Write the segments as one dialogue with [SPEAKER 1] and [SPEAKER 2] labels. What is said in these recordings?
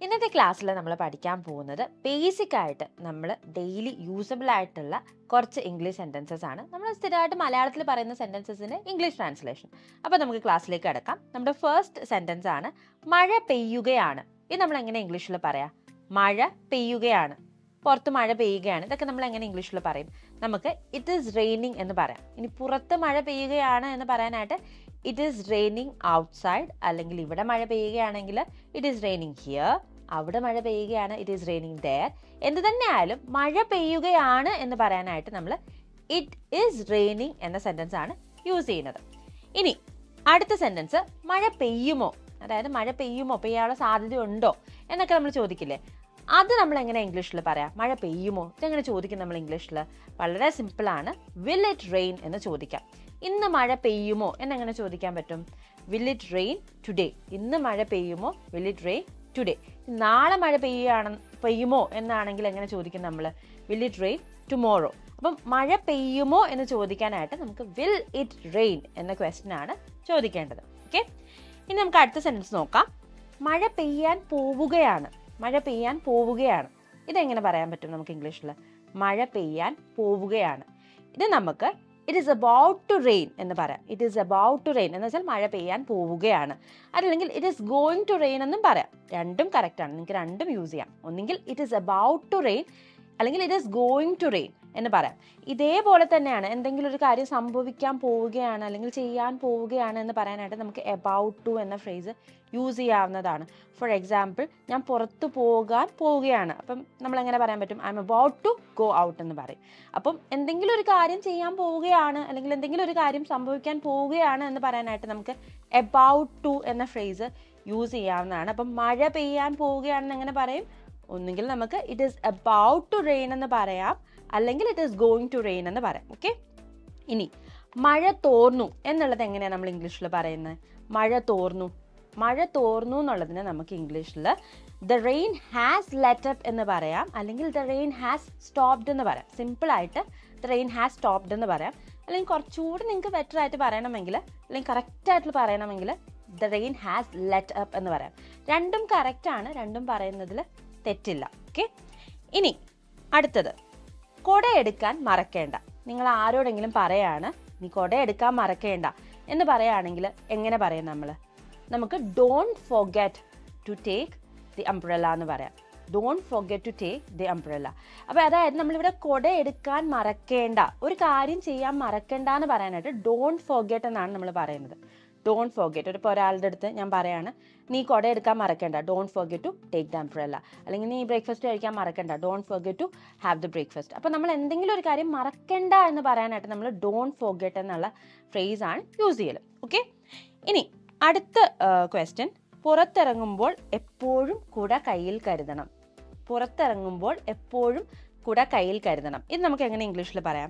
[SPEAKER 1] ഇന്നത്തെ ക്ലാസ്സിൽ നമ്മൾ പഠിക്കാൻ പോകുന്നത് ബേസിക് ആയിട്ട് നമ്മൾ ഡെയിലി യൂസബിൾ ആയിട്ടുള്ള കുറച്ച് ഇംഗ്ലീഷ് സെൻറ്റൻസസ് ആണ്. നമ്മൾ സ്ഥിരമായിട്ട് മലയാളത്തിൽ പറയുന്ന സെൻറ്റൻസസിൻ്റെ ഇംഗ്ലീഷ് ട്രാൻസ്ലേഷൻ. അപ്പോൾ നമുക്ക് ക്ലാസ്സിലേക്ക് കിടക്കാം. നമ്മുടെ ഫസ്റ്റ് സെൻറ്റൻസ് ആണ് മഴ പെയ്യുകയാണ്. ഇത് നമ്മൾ എങ്ങനെ ഇംഗ്ലീഷിൽ പറയാം? മഴ പെയ്യുകയാണ്, പുറത്ത് മഴ പെയ്യുകയാണ്. ഇതൊക്കെ നമ്മൾ എങ്ങനെ ഇംഗ്ലീഷിൽ പറയും? നമുക്ക് ഇറ്റ് ഈസ് റെയിനിങ് എന്ന് പറയാം. ഇനി പുറത്ത് മഴ പെയ്യുകയാണ് എന്ന് പറയാനായിട്ട് ഇറ്റ് ഈസ് റെയിനിങ് ഔട്ട്സൈഡ്, അല്ലെങ്കിൽ ഇവിടെ മഴ പെയ്യുകയാണെങ്കിൽ ഇറ്റ് ഈസ് റെയിനിങ് ഹിയർ, അവിടെ മഴ പെയ്യുകയാണ് ഇറ്റ് ഈസ് റെയിനിങ് ദെയർ. എന്ത് തന്നെ ആയാലും മഴ പെയ്യുകയാണ് എന്ന് പറയാനായിട്ട് നമ്മൾ ഇറ്റ് ഈസ് റെയിനിങ് എന്ന സെൻറ്റൻസ് ആണ് യൂസ് ചെയ്യുന്നത്. ഇനി അടുത്ത സെൻറ്റൻസ് മഴ പെയ്യുമോ, അതായത് മഴ പെയ്യുമോ, പെയ്യാനുള്ള സാധ്യതയുണ്ടോ എന്നൊക്കെ നമ്മൾ ചോദിക്കില്ലേ? അത് നമ്മൾ എങ്ങനെ ഇംഗ്ലീഷിൽ പറയാം? മഴ പെയ്യുമോ ഇതെങ്ങനെ ചോദിക്കും നമ്മൾ ഇംഗ്ലീഷിൽ? വളരെ സിമ്പിളാണ്. വിൽ ഇറ്റ് റെയിൻ എന്ന് ചോദിക്കാം. ഇന്ന് മഴ പെയ്യുമോ എന്നെങ്ങനെ ചോദിക്കാൻ പറ്റും? Will it rain today. ഇന്ന് മഴ പെയ്യുമോ? Will it rain today. നാളെ മഴ പെയ്യുമോ എന്നാണെങ്കിൽ എങ്ങനെ ചോദിക്കും നമ്മൾ? Will it rain tomorrow. അപ്പം മഴ പെയ്യുമോ എന്ന് ചോദിക്കാനായിട്ട് നമുക്ക് വിൽ ഇറ്റ് റെയിൻ എന്ന ക്വസ്റ്റ്യൻ ആണ് ചോദിക്കേണ്ടത്. ഓക്കെ, ഇനി നമുക്ക് അടുത്ത സെൻറ്റൻസ് നോക്കാം. മഴ പെയ്യാൻ പോവുകയാണ്. മഴ പെയ്യാൻ പോവുകയാണ്. ഇതെങ്ങനെ പറയാൻ പറ്റും നമുക്ക് ഇംഗ്ലീഷിൽ? മഴ പെയ്യാൻ പോവുകയാണ്. ഇത് നമുക്ക് it is about to rain എന്ന് പറയാം. It is about to rain എന്ന് വെച്ചാൽ മഴ പെയ്യാൻ പോവുകയാണ്. അതല്ലെങ്കിൽ it is going to rain എന്നും പറയാം. രണ്ടും കറക്റ്റാണ്, നിങ്ങൾക്ക് രണ്ടും യൂസ് ചെയ്യാം. ഒന്നെങ്കിൽ it is about to rain, അല്ലെങ്കിൽ it is going to rain എന്ന് പറയാം. ഇതേപോലെ തന്നെയാണ് എന്തെങ്കിലും ഒരു കാര്യം സംഭവിക്കാൻ പോവുകയാണ് അല്ലെങ്കിൽ ചെയ്യാൻ പോവുകയാണ് എന്ന് പറയാനായിട്ട് നമുക്ക് എബൌട്ട് ടു എന്ന ഫ്രേസ് യൂസ് ചെയ്യാവുന്നതാണ്. ഫോർ എക്സാമ്പിൾ, ഞാൻ പുറത്ത് പോകാൻ പോവുകയാണ്. അപ്പം നമ്മൾ എങ്ങനെ പറയാൻ പറ്റും? I am about to go out എന്ന് പറയും. അപ്പം എന്തെങ്കിലും ഒരു കാര്യം ചെയ്യാൻ പോവുകയാണ് അല്ലെങ്കിൽ എന്തെങ്കിലും ഒരു കാര്യം സംഭവിക്കാൻ പോവുകയാണ് എന്ന് പറയാനായിട്ട് നമുക്ക് എബൌട്ട് ടു എന്ന ഫ്രേസ് യൂസ് ചെയ്യാവുന്നതാണ്. അപ്പം മഴ പെയ്യാൻ പോവുകയാണെന്ന് എങ്ങനെ പറയും? ഒന്നുകിൽ നമുക്ക് it is about to rain എന്ന് പറയാം, അല്ലെങ്കിൽ it is going to rain എന്ന് പറയാം. ഓക്കെ, ഇനി മഴ തോർന്നു എന്നുള്ളത് എങ്ങനെയാണ് നമ്മൾ ഇംഗ്ലീഷിൽ പറയുന്നത്? മഴ തോർന്നു. മഴ തോർന്നു എന്നുള്ളതിന് നമുക്ക് ഇംഗ്ലീഷിൽ the rain has let up എന്ന് പറയാം, അല്ലെങ്കിൽ ദ റെയിൻ ഹാസ് സ്റ്റോപ്ഡ് എന്ന് പറയാം. സിമ്പിളായിട്ട് ദ റെയിൻ ഹാസ് സ്റ്റോപ്ഡ് എന്ന് പറയാം. അല്ലെങ്കിൽ കുറച്ചുകൂടി നിങ്ങൾക്ക് ബെറ്റർ ആയിട്ട് പറയണമെങ്കിൽ, അല്ലെങ്കിൽ കറക്റ്റായിട്ട് പറയണമെങ്കിൽ the rain has let up എന്ന് പറയാം. രണ്ടും കറക്റ്റാണ്, രണ്ടും പറയുന്നതിൽ തെറ്റില്ല. ഓക്കെ, ഇനി അടുത്തത് കുട എടുക്കാൻ മറക്കേണ്ട. നിങ്ങൾ ആരോടെങ്കിലും പറയാണ് നീ കുട എടുക്കാൻ മറക്കേണ്ട എന്ന് പറയുകയാണെങ്കിൽ എങ്ങനെ പറയും നമ്മൾ? നമുക്ക് don't forget to take the umbrella എന്ന് പറയാം. Don't forget to take the umbrella. അപ്പോൾ അതായത് നമ്മളിവിടെ കുട എടുക്കാൻ മറക്കേണ്ട, ഒരു കാര്യം ചെയ്യാൻ മറക്കേണ്ട എന്ന് പറയാനായിട്ട് ഡോണ്ട് ഫോർഗെറ്റ് എന്നാണ് നമ്മൾ പറയുന്നത്. Don't forget. ഇപ്പോൾ ഒരാളുടെ അടുത്ത് ഞാൻ പറയാണ് നീ കുട എടുക്കാൻ മറക്കേണ്ട, don't forget to take the umbrella. അല്ലെങ്കിൽ നീ ബ്രേക്ക്ഫാസ്റ്റ് കഴിക്കാൻ മറക്കേണ്ട, don't forget to have the breakfast. അപ്പോൾ നമ്മൾ എന്തെങ്കിലും ഒരു കാര്യം മറക്കേണ്ട എന്ന് പറയാനായിട്ട് നമ്മൾ ഡോണ്ട് ഫോർഗെറ്റ് എന്നുള്ള ഫ്രേസാണ് യൂസ് ചെയ്യൽ. ഓക്കെ, ഇനി അടുത്ത ക്വസ്റ്റ്യൻ, പുറത്തിറങ്ങുമ്പോൾ എപ്പോഴും കുട കയ്യിൽ കരുതണം. പുറത്തിറങ്ങുമ്പോൾ എപ്പോഴും കുട കയ്യിൽ കരുതണം. ഇത് നമുക്ക് എങ്ങനെ ഇംഗ്ലീഷിൽ പറയാം?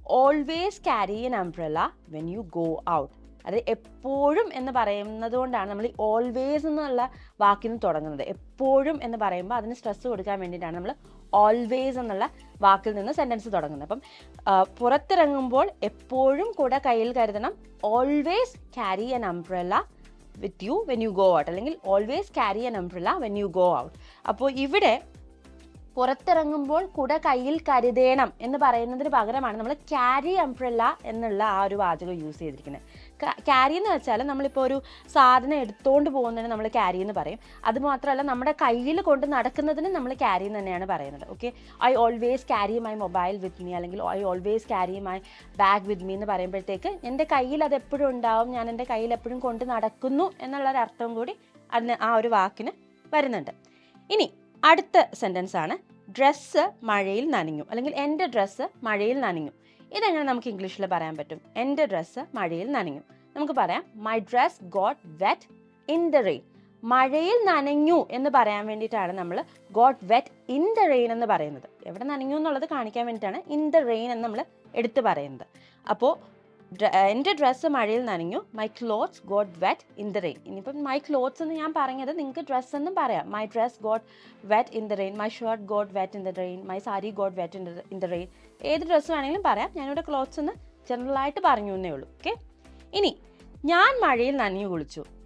[SPEAKER 1] Always carry an umbrella when you go out. അത് എപ്പോഴും എന്ന് പറയുന്നത് കൊണ്ടാണ് നമ്മൾ ഈ ഓൾവേസ് എന്നുള്ള വാക്കിൽ നിന്ന് തുടങ്ങുന്നത്. എപ്പോഴും എന്ന് പറയുമ്പോൾ അതിന് സ്ട്രെസ് കൊടുക്കാൻ വേണ്ടിയിട്ടാണ് നമ്മൾ ഓൾവേസ് എന്നുള്ള വാക്കിൽ നിന്ന് സെൻറ്റൻസ് തുടങ്ങുന്നത്. അപ്പം പുറത്തിറങ്ങുമ്പോൾ എപ്പോഴും കുട കയ്യിൽ കരുതണം. Always carry an umbrella with you when you go out, അല്ലെങ്കിൽ always carry an umbrella when you go out. അപ്പോൾ ഇവിടെ പുറത്തിറങ്ങുമ്പോൾ കുട കയ്യിൽ കരുതേണം എന്ന് പറയുന്നതിന് പകരമാണ് നമ്മൾ ക്യാരി അംബ്രല്ല എന്നുള്ള ആ ഒരു വാചകം യൂസ് ചെയ്തിരിക്കുന്നത്. ക്യാരി എന്ന് വെച്ചാൽ നമ്മളിപ്പോൾ ഒരു സാധനം എടുത്തുകൊണ്ട് പോകുന്നതിന് നമ്മൾ ക്യാരി എന്ന് പറയും. അതുമാത്രമല്ല നമ്മുടെ കയ്യിൽ കൊണ്ട് നടക്കുന്നതിന് നമ്മൾ ക്യാരി എന്ന് തന്നെയാണ് പറയുന്നത്. Okay, I always carry my mobile with me, അല്ലെങ്കിൽ I always carry my bag with me എന്ന് പറയുമ്പോഴത്തേക്ക് എൻ്റെ കയ്യിൽ അത് എപ്പോഴും ഉണ്ടാവും, ഞാൻ എൻ്റെ കയ്യിൽ എപ്പോഴും കൊണ്ട് നടക്കുന്നു എന്നുള്ളൊരർത്ഥം കൂടി അതിന് ആ ഒരു വാക്കിന് വരുന്നുണ്ട്. ഇനി അടുത്ത സെൻറ്റൻസ് ആണ് ഡ്രസ്സ് മഴയിൽ നനഞ്ഞു, അല്ലെങ്കിൽ എൻ്റെ ഡ്രസ്സ് മഴയിൽ നനഞ്ഞു. ഇതെങ്ങനെ നമുക്ക് ഇംഗ്ലീഷിൽ പറയാൻ പറ്റും? എൻ്റെ ഡ്രസ്സ് മഴയിൽ നനഞ്ഞു. നമുക്ക് പറയാം my dress got wet in the rain. മഴയിൽ നനഞ്ഞു എന്ന് പറയാൻ വേണ്ടിയിട്ടാണ് നമ്മൾ got wet in the rain എന്ന് പറയുന്നത്. എവിടെ നനഞ്ഞു എന്നുള്ളത് കാണിക്കാൻ വേണ്ടിയിട്ടാണ് ഇൻ ദ റെയിൻ എന്ന് നമ്മൾ എടുത്ത് പറയുന്നത്. അപ്പോൾ എൻ്റെ ഡ്രസ്സ് മഴയിൽ നനഞ്ഞു, my clothes got wet in the rain. ഇനിയിപ്പം മൈ ക്ലോത്ത്സ് എന്ന് ഞാൻ പറഞ്ഞത് നിങ്ങൾക്ക് ഡ്രസ്സ് എന്നും പറയാം. My dress got wet in the rain, my shirt got wet in the rain, my sari got wet in the rain. ഏത് ഡ്രസ്സ് വേണമെങ്കിലും പറയാം. ഞാനിവിടെ ക്ലോത്ത്സ് എന്ന് ജനറലായിട്ട് പറഞ്ഞു എന്നേ ഉള്ളൂ. ഓക്കെ, ഇനി ഞാൻ മഴയിൽ നനഞ്ഞു കുളിച്ചു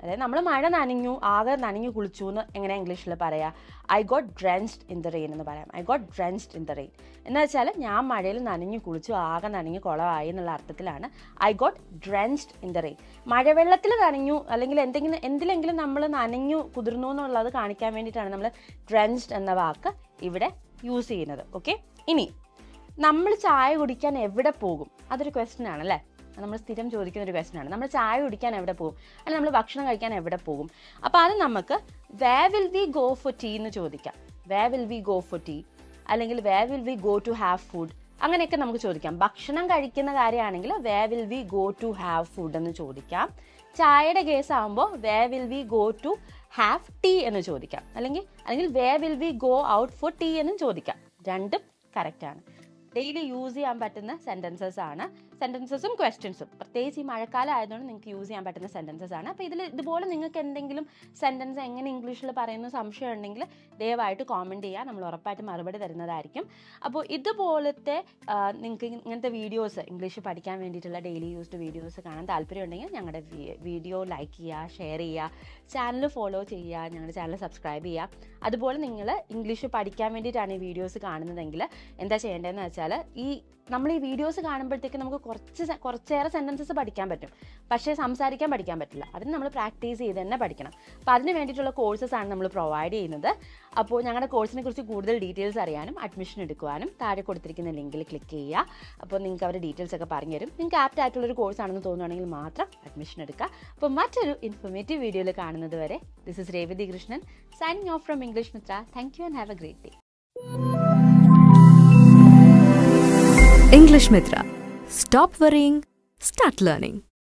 [SPEAKER 1] അതായത് നമ്മൾ മഴ നനഞ്ഞു, ആകെ നനഞ്ഞു കുളിച്ചു എന്ന് എങ്ങനെ ഇംഗ്ലീഷിൽ പറയാം? I got drenched in the rain എന്ന് പറയാം. I got drenched in the rain എന്ന് വെച്ചാൽ ഞാൻ മഴയിൽ നനഞ്ഞു കുളിച്ചു, ആകെ നനഞ്ഞു കുളമായി എന്നുള്ള അർത്ഥത്തിലാണ് I got drenched in the rain. മഴവെള്ളത്തിൽ നനഞ്ഞു അല്ലെങ്കിൽ എന്തിലെങ്കിലും നമ്മൾ നനഞ്ഞു കുതിർന്നു എന്നുള്ളത് കാണിക്കാൻ വേണ്ടിയിട്ടാണ് നമ്മൾ ഡ്രെൻച്ച്ഡ് എന്ന വാക്ക് ഇവിടെ യൂസ് ചെയ്യുന്നത്. ഓക്കെ, ഇനി നമ്മൾ ചായ കുടിക്കാൻ എവിടെ പോകും? അതൊരു ക്വസ്റ്റ്യൻ ആണല്ലേ, നമ്മൾ സ്ഥിരം ചോദിക്കുന്ന ഒരു ക്വസ്റ്റ്യൻ ആണ്. നമ്മൾ ചായ കുടിക്കാൻ എവിടെ പോകും, അല്ലെങ്കിൽ നമ്മൾ ഭക്ഷണം കഴിക്കാൻ എവിടെ പോകും? അപ്പോൾ അത് നമുക്ക് where will we go for tea എന്ന് ചോദിക്കാം. Where will we go for tea, അല്ലെങ്കിൽ where will we go to have food, അങ്ങനെയൊക്കെ നമുക്ക് ചോദിക്കാം. ഭക്ഷണം കഴിക്കുന്ന കാര്യമാണെങ്കിൽ where will we go to have food എന്ന് ചോദിക്കാം. ചായയുടെ കേസ് ആകുമ്പോൾ where will we go to have tea എന്ന് ചോദിക്കാം. അല്ലെങ്കിൽ where will we go out for tea എന്നും ചോദിക്കാം. രണ്ടും കറക്റ്റാണ്. ഡെയിലി യൂസ് ചെയ്യാൻ പറ്റുന്ന സെൻറ്റൻസസ് ആണ്. സെൻറ്റൻസസും ക്വസ്റ്റ്യൻസും പ്രത്യേകിച്ച് ഈ മഴക്കാലം ആയതുകൊണ്ട് നിങ്ങൾക്ക് യൂസ് ചെയ്യാൻ പറ്റുന്ന സെൻറ്റൻസസ് ആണ്. അപ്പോൾ ഇതുപോലെ നിങ്ങൾക്ക് എന്തെങ്കിലും സെൻറ്റൻസ് എങ്ങനെ ഇംഗ്ലീഷിൽ പറയുന്ന സംശയം ഉണ്ടെങ്കിൽ ദയവായിട്ട് കോമെൻറ്റ് ചെയ്യുക, നമ്മൾ ഉറപ്പായിട്ട് മറുപടി തരുന്നതായിരിക്കും. അപ്പോൾ ഇതുപോലത്തെ നിങ്ങൾക്ക് ഇങ്ങനത്തെ വീഡിയോസ് ഇംഗ്ലീഷ് പഠിക്കാൻ വേണ്ടിയിട്ടുള്ള ഡെയിലി യൂസ്ഡ് വീഡിയോസ് കാണാൻ താല്പര്യമുണ്ടെങ്കിൽ ഞങ്ങളുടെ വീഡിയോ ലൈക്ക് ചെയ്യുക, ഷെയർ ചെയ്യുക, ചാനൽ ഫോളോ ചെയ്യുക, ഞങ്ങളുടെ ചാനൽ സബ്സ്ക്രൈബ് ചെയ്യുക. അതുപോലെ നിങ്ങൾ ഇംഗ്ലീഷ് പഠിക്കാൻ വേണ്ടിയിട്ടാണ് ഈ വീഡിയോസ് കാണുന്നതെങ്കിൽ എന്താ ചെയ്യേണ്ടതെന്ന് വെച്ചാൽ നമ്മൾ ഈ വീഡിയോസ് കാണുമ്പോഴത്തേക്ക് നമുക്ക് കുറച്ചേറെ സെൻറ്റൻസസ് പഠിക്കാൻ പറ്റും, പക്ഷേ സംസാരിക്കാൻ പഠിക്കാൻ പറ്റില്ല. അതിന് നമ്മൾ പ്രാക്ടീസ് ചെയ്ത് തന്നെ പഠിക്കണം. അപ്പോൾ അതിന് വേണ്ടിയിട്ടുള്ള കോഴ്സസ് ആണ് നമ്മൾ പ്രൊവൈഡ് ചെയ്യുന്നത്. അപ്പോൾ ഞങ്ങളുടെ കോഴ്സിനെ കുറിച്ച് കൂടുതൽ ഡീറ്റെയിൽസ് അറിയാനും അഡ്മിഷൻ എടുക്കുവാനും താഴെ കൊടുത്തിരിക്കുന്ന ലിങ്കിൽ ക്ലിക്ക് ചെയ്യുക. അപ്പോൾ നിങ്ങൾക്ക് അവരുടെ ഡീറ്റെയിൽസ് ഒക്കെ പറഞ്ഞു തരും. നിങ്ങൾക്ക് ആപ്റ്റ് ആയിട്ടുള്ളൊരു കോഴ്സാണെന്ന് തോന്നുകയാണെങ്കിൽ മാത്രം അഡ്മിഷൻ എടുക്കുക. അപ്പോൾ മറ്റൊരു ഇൻഫോർമേറ്റീവ് വീഡിയോയിൽ കാണുന്നത് വരെ, this is Revathi Krishnan signing off from English Mitra. Thank you and have a great day.
[SPEAKER 2] English Mitra. Stop worrying, start learning.